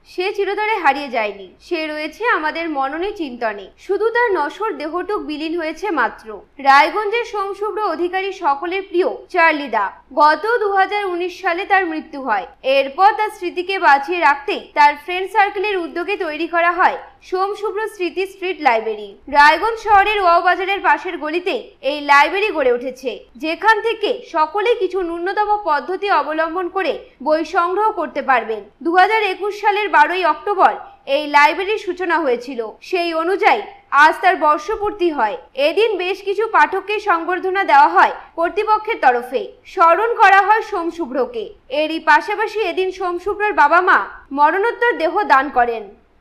সে চিরতরে হারিয়ে যায়নি, সে রয়েছে আমাদের মননে চিন্তনে। শুধু তার নশ্বর দেহটুক বিলীন হয়েছে মাত্র। রায়গঞ্জের সোমশুভ্র অধিকারী সকলের প্রিয় চার্লি দা। গত 2019 সালে তার মৃত্যু হয়। এরপর তার স্মৃতিকে বাঁচিয়ে রাখতেই তার ফ্রেন্ড সার্কেলের উদ্যোগে তৈরি করা হয় সোমশুভ্র স্মৃতি স্ট্রিট লাইব্রেরি। রায়গঞ্জ শহরের ওয়াও বাজারের পাশের গলিতেই এই লাইব্রেরি গড়ে উঠেছে, যেখান থেকে সকলে কিছু ন্যূনতম পদ্ধতি অবলম্বন করে বই সংগ্রহ করতে পারবেন। 2021 সালের 12ই অক্টোবর এই লাইব্রেরির সূচনা হয়েছিল। সেই অনুযায়ী আজ তার বর্ষপূর্তি হয়। এদিন বেশ কিছু পাঠককে সংবর্ধনা দেওয়া হয় কর্তৃপক্ষের তরফে। স্মরণ করা হয় সোমশুভ্রকে। এরই পাশাপাশি এদিন সোমশুভ্রর বাবা মা মরণোত্তর দেহ দান করেন।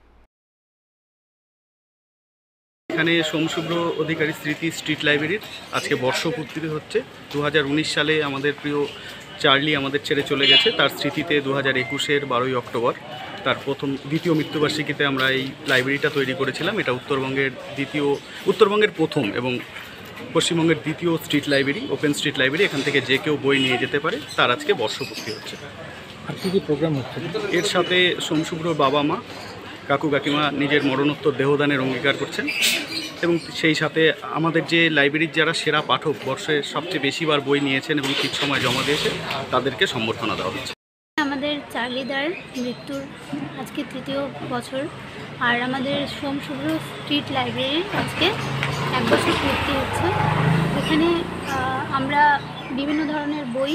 এখানে সোমশুভ্র অধিকারী স্মৃতি স্ট্রিট লাইব্রেরির আজকে বর্ষপূর্তি হচ্ছে। 2019 সালে আমাদের প্রিয় চার্লি আমাদের ছেড়ে চলে গেছে। তার স্মৃতিতে 2021-এর 12ই অক্টোবর তার দ্বিতীয় মৃত্যুবার্ষিকীতে আমরা এই লাইব্রেরিটা তৈরি করেছিলাম। এটা উত্তরবঙ্গের প্রথম এবং পশ্চিমবঙ্গের দ্বিতীয় street library, open street library. এখান থেকে যে কেউ বই নিয়ে যেতে পারে। তার আজকে বর্ষপূর্তি হচ্ছে। আর কী প্রোগ্রাম হচ্ছে? এর সাথে সোমশুভ্র বাবা মা, কাকু কাকিমা নিজের মরণোত্তর দেহদানের অঙ্গীকার করছেন এবং সেই সাথে আমাদের যে লাইব্রেরির যারা সেরা পাঠক, বর্ষে সবচেয়ে বেশিবার বই নিয়েছেন এবং ঠিক সময় জমা দিয়েছে, তাদেরকে সম্বর্ধনা দেওয়া হচ্ছে। আমাদের চার্লিদার মৃত্যুর আজকে 3য় বছর, আর আমাদের সোমশুভ্র স্ট্রিট লাইব্রেরির আজকে 1 বছর পূর্তি হচ্ছে। এখানে আমরা বিভিন্ন ধরনের বই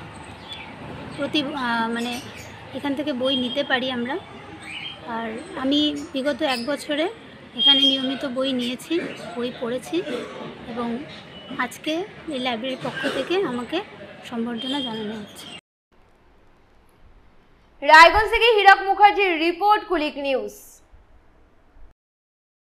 এখান থেকে বই নিতে পারি আমরা। আর আমি বিগত 1 বছরে এখানে নিয়মিত বই নিয়েছি, বই পড়েছি এবং আজকে এই লাইব্রেরির পক্ষ থেকে আমাকে সম্বর্ধনা জানানো হচ্ছে। রায়গঞ্জ থেকে হীরক মুখার্জির রিপোর্ট, কুলিক নিউজ।